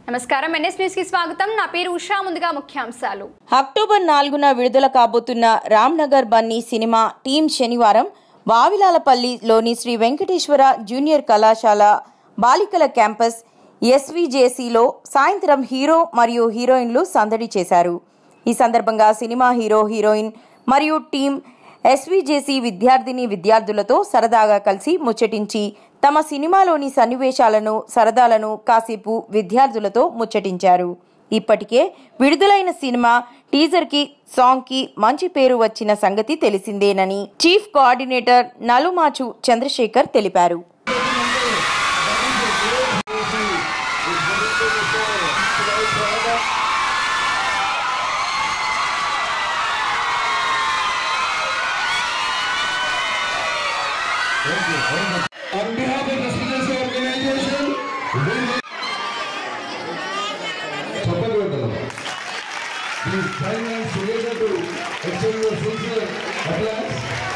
నమస్కారం NS news కి స్వాగతం నా పేరు ఉషా ముందుగా ముఖ్యాంశాలు అక్టోబర్ 4న విడుదల కాబోతున్న రామ్నగర్ బన్నీ సినిమా టీం శనివారం వావిలాలపల్లిలోని శ్రీ వెంకటేశ్వర జూనియర్ కళాశాల బాలికల క్యాంపస్ ఎస్విజేసిలో సాయంత్రం హీరో మరియు హీరోయిన్లు సందడి చేశారు. ఈ సందర్భంగా సినిమా హీరో హీరోయిన్ మరియు టీం ఎస్విజేసి విద్యార్థులతో సరదాగా కలిసి ముచ్చటించి తమ సినిమాలోని సన్నివేశాలను సరదాలను కాసేపు విద్యార్థులతో ముచ్చటించారు. ఇప్పటికే విడుదలైన సినిమా టీజర్కి సాంగ్కి మంచి పేరు వచ్చిన సంగతి తెలిసిందేనని చీఫ్ కోఆర్డినేటర్ నలుమాచు చంద్రశేఖర్ తెలిపారు. On behalf of the SVJC organization, please join us together to extend your sincere applause.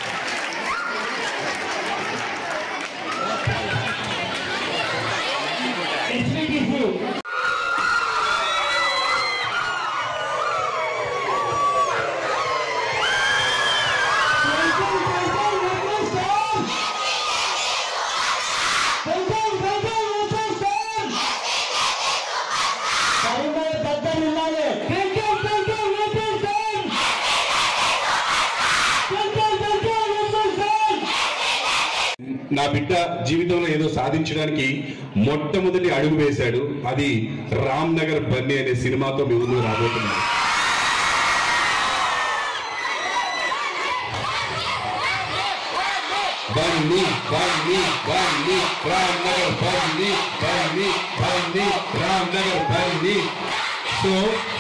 నా బిడ్డ జీవితంలో ఏదో సాధించడానికి మొట్టమొదటి అడుగు వేశాడు. అది రామ్నగర్ బన్నీ అనే సినిమాతో మీ ముందు రాబోతున్నాడు. బన్నీ బన్నీ బన్నీ రామ్నగర్ బన్నీ బన్నీ బన్నీ రామ్నగర్ బన్నీ. సో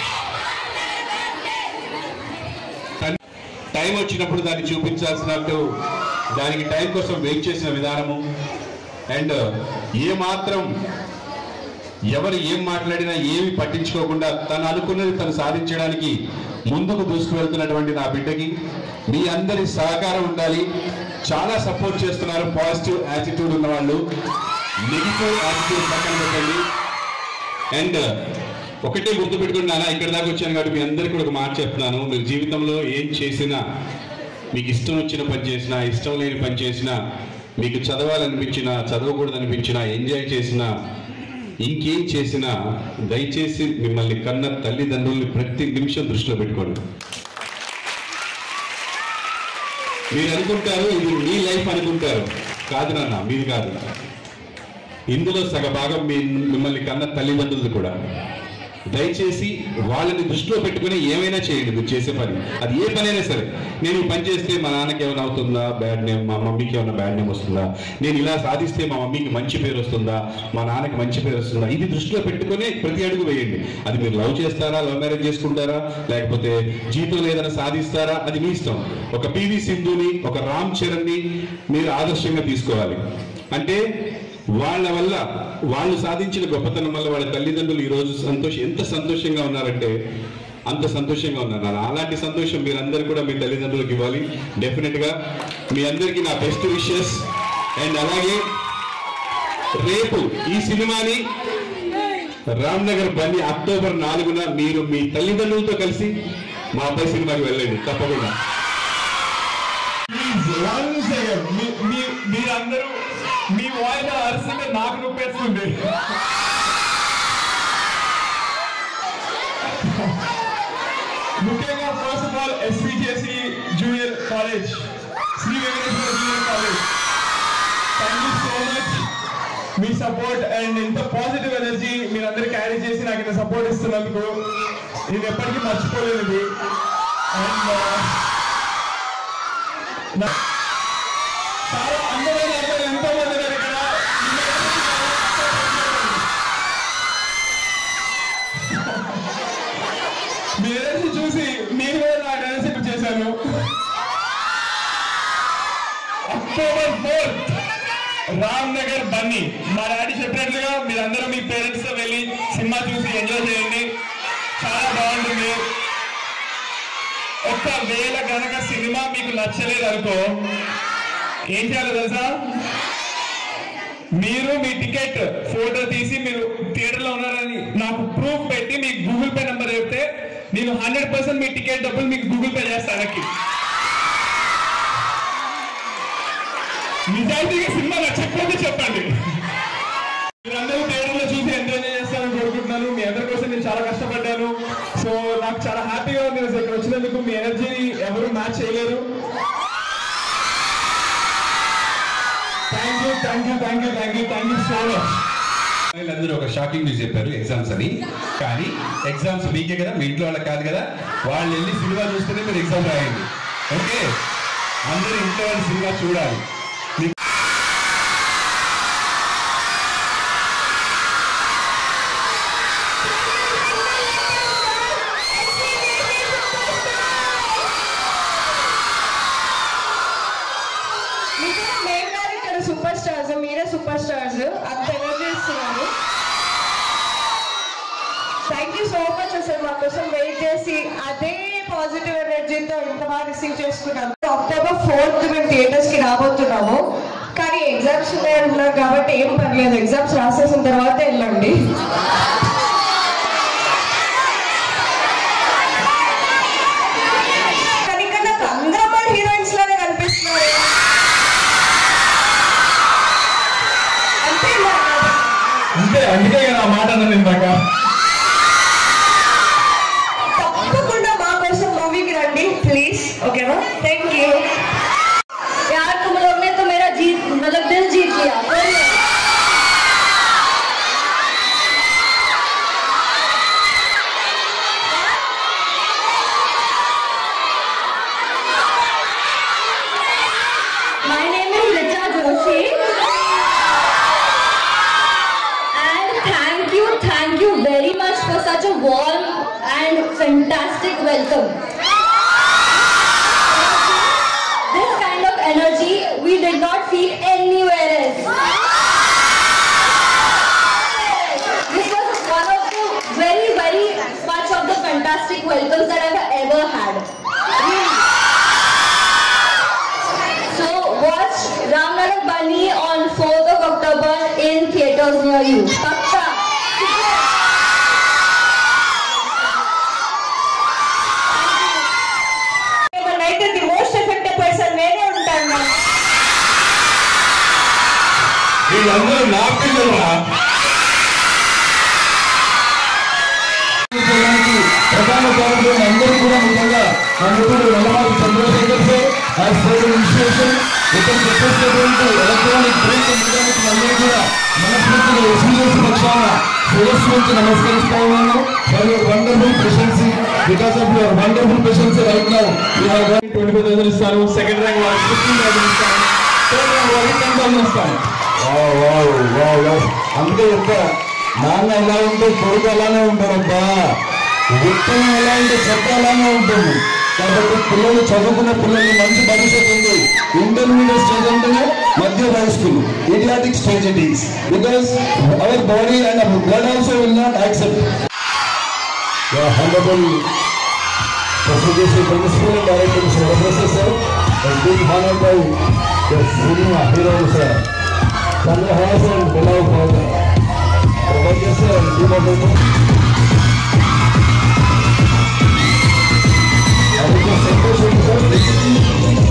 టైం వచ్చినప్పుడు దాన్ని చూపించాల్సినట్టు దానికి టైం కోసం వెయిట్ చేసిన విధానము అండ్ ఏమాత్రం ఎవరు ఏం మాట్లాడినా ఏమి పట్టించుకోకుండా తను అనుకున్నది తను సాధించడానికి ముందుకు దూసుకువెళ్తున్నటువంటి నా బిడ్డకి మీ అందరి సహకారం ఉండాలి. చాలా సపోర్ట్ చేస్తున్నారు పాజిటివ్ యాటిట్యూడ్ ఉన్న వాళ్ళు, నెగిటివ్ యాటిట్యూడ్ పక్కన పెట్టండి. అండ్ ఒకటే గుర్తుపెట్టుకున్నానా, ఇక్కడ దాకా వచ్చాను కాబట్టి మీ అందరికీ కూడా ఒక మాట చెప్తున్నాను. మీరు జీవితంలో ఏం చేసినా, మీకు ఇష్టం వచ్చిన పని చేసినా, ఇష్టం లేని పని చేసినా, మీకు చదవాలనిపించినా, చదవకూడదనిపించినా, ఎంజాయ్ చేసినా, ఇంకేం చేసినా దయచేసి మిమ్మల్ని కన్న తల్లిదండ్రుల్ని ప్రతి నిమిషం దృష్టిలో పెట్టుకోండి. మీరు అనుకుంటారు ఇది మీ లైఫ్ అనుకుంటారు, కాదు నాన్న, మీది కాదు. ఇందులో సగభాగం మిమ్మల్ని కన్న తల్లిదండ్రులు కూడా. దయచేసి వాళ్ళని దృష్టిలో పెట్టుకుని ఏమైనా చేయండి. మీరు చేసే పని అది ఏ పనైనా సరే. నేను ఈ పని చేస్తే మా నాన్నకి ఏమైనా అవుతుందా బ్యాడ్ నేమ్, మా మమ్మీకి ఏమైనా బ్యాడ్ నేమ్ వస్తుందా, నేను ఇలా సాధిస్తే మా మమ్మీకి మంచి పేరు వస్తుందా, మా నాన్నకి మంచి పేరు వస్తుందా, ఇది దృష్టిలో పెట్టుకుని ప్రతి అడుగు వేయండి. అది మీరు లవ్ చేస్తారా, లవ్ మ్యారేజ్ చేసుకుంటారా, లేకపోతే జీవితంలో ఏదైనా సాధిస్తారా, అది మీ ఇష్టం. ఒక పివి సింధుని, ఒక రామ్ చరణ్ని మీరు ఆదర్శంగా తీసుకోవాలి. అంటే వాళ్ళ వల్ల, వాళ్ళు సాధించిన గొప్పతనం వల్ల వాళ్ళ తల్లిదండ్రులు ఈరోజు ఎంత సంతోషంగా ఉన్నారంటే అంత సంతోషంగా ఉన్నారు. అలాంటి సంతోషం మీరందరూ కూడా మీ తల్లిదండ్రులకు ఇవ్వాలి. డెఫినెట్గా మీ అందరికీ నా బెస్ట్ విషెస్. అండ్ అలాగే రేపు ఈ సినిమాని రామ్నగర్ బన్నీ అక్టోబర్ 4న మీరు మీ తల్లిదండ్రులతో కలిసి మా అబ్బాయి సినిమాకి వెళ్ళండి తప్పకుండా. మీరందరూ మీ వాయిస్ అరిస్తే నాకు నొప్పేస్తుంది. ముఖ్యంగా first of all SVJC junior college, Sri Venkateswara junior college, thank you so much. మీ సపోర్ట్ అండ్ ఇంత పాజిటివ్ ఎనర్జీ మీరందరూ క్యారీ చేసి నాకు ఇంత సపోర్ట్ ఇస్తున్నందుకు నేను ఎప్పటికీ మర్చిపోలేదు. అండ్ చాలా అందమైన అబ్బాయిలు ఎంతో మంది ఉన్నారు ఇక్కడ. మీ ఎనర్జీ చూసి నేను కూడా నా ఎనర్జీ చేశాను. October 4th Ramnagar Bunny. మా డాడీ చెప్పినట్లుగా మీరందరూ మీ పేరెంట్స్ తో వెళ్ళి సినిమా చూసి ఎంజాయ్ చేయండి. చాలా బాగుంటుంది. ఒకవేళ కనుక సినిమా మీకు నచ్చలేదు అనుకో ఏం చేయాలో తెలుసా? మీరు మీ టికెట్ ఫోటో తీసి మీరు థియేటర్లో ఉన్నారని నాకు ప్రూఫ్ పెట్టి మీకు గూగుల్ పే నెంబర్ చెప్తే నేను 100% మీ టికెట్ డబ్బులు మీకు గూగుల్ పే చేస్తాను. నిజాయితీగా సినిమా నచ్చకపోతే చెప్పండి. మీరందరూ థియేటర్లో చూసి ఎంజాయ్ చేస్తారని కోరుకుంటున్నాను. మీ అందరి కోసం నేను చాలా కష్టపడ్డాను. సో నాకు చాలా హ్యాపీగా ఉంది ఇక్కడ వచ్చినందుకు. మీ ఎనర్జీని ఎవరు మ్యాచ్ చేయలేరు. Thank you so much. అందరూ ఒక షాకింగ్ న్యూస్ చెప్పారు ఎగ్జామ్స్ అని. కానీ ఎగ్జామ్స్ మీకే కదా, మీ ఇంట్లో వాళ్ళకి కాదు కదా. వాళ్ళు వెళ్ళి సినిమా చూస్తేనే మీరు ఎగ్జామ్ రాయండి. ఓకే, అందరూ ఇంట్లో వాళ్ళు సినిమా చూడాలి. సూపర్ స్టార్స్, మీరే సూపర్ స్టార్స్. అంత ఎనర్జీ ఇస్తున్నారు. Thank you so much. అసలు మా కోసం వెయిట్ చేసి అదే పాజిటివ్ ఎనర్జీతో ఇంత బాగా రిసీవ్ చేసుకున్నాము. October 4th మేము థియేటర్స్ కి రాబోతున్నాము. కానీ ఎగ్జామ్స్ ఉన్నాయంటున్నారు కాబట్టి ఏం పర్లేదు, ఎగ్జామ్స్ రాసేసిన తర్వాత వెళ్ళండి. కానీ ఇక్కడ నాకు అందరూ మన హీరోయిన్స్ లానే కనిపిస్తున్నారు. అంతే, అందుకే కదా ఆ మాట అన్నాను ఇందాక. తప్పకుండా మా కోసం మూవీకి రండి ప్లీజ్. ఓకేనా? Thank you. यार तुम लोग ने तो मेरा मतलब दिल जीत लिया. My name is Richa Joshi. Thank you very much for such a warm and fantastic welcome. This kind of energy we did not feel anywhere else. This was one of the very much of the fantastic welcomes that I've ever had. So watch Ramnagar Bunny on 4th of October in theaters near you. Pakka. వీళ్ళందరూ నా పిల్లలురా. ప్రధాన కార్యక్రమం అందరూ కూడా ముఖ్యంగా మన మిత్రుడు నల్లమారి Chandrasekhar sir institution ఇక్కడ చెప్పేసినటువంటి ఎలక్ట్రానిక్ ప్రింట్ మీడియాకి అందరూ కూడా మనస్ఫూర్తిగా ఎస్బీఎస్ పక్షాన శిరస్సు నుంచి నమస్కరిస్తా ఉన్నాను. For your wonderful presence, because of your wonderful presence right now we have got 25,000 ఇస్తాను. సెకండ్ ర్యాంక్ వాళ్ళకి 15,000 ఇస్తాను. థర్డ్ ర్యాంక్ వాళ్ళకి 10,000 ఇస్తాను. అందుకే చెప్తా, నాన్న ఎలా ఉంటే కొడుకు అలానే ఉంటారబ్బా. విత్తనం ఎలా ఉంటే చెత్త అలానే ఉంటుంది. కాబట్టి పిల్లలు చదువుకున్న పిల్లల్ని మంచి భవిష్యత్తు ఉంది. ఇంటర్మీడియట్ స్టేజ్ అంటేనే మధ్య వయస్కు idiotic stage it is. Because our body and our blood also will not accept. Honourable principal and director professor sir, being honoured by the cinema hero sir Chandra and beloved father. Professor sir, I will just